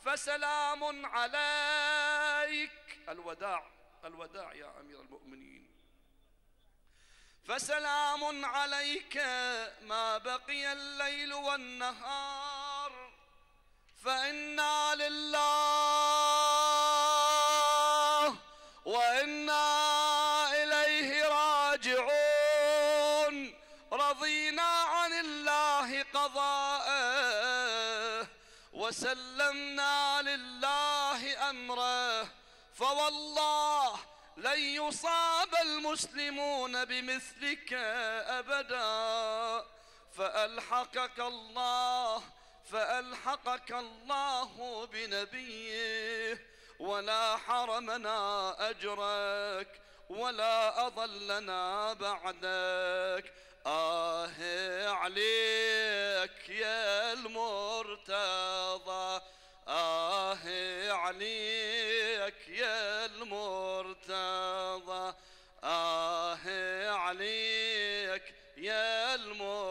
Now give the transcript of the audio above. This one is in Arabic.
فسلام عليك. الوداع يا أمير المؤمنين. فسلام عليك ما بقي الليل والنهار، فإنا لله وإنا إليه راجعون. رضينا عن الله قضاءه وسلمنا لله أمره، فوالله لن يصاب المسلمون بمثلك أبدا. فألحقك الله بنبيه، ولا حرمنا أجرك ولا أضلنا بعدك. عليك يا المرتضى، عليك يا المرتضى، عليك يا المرتضى.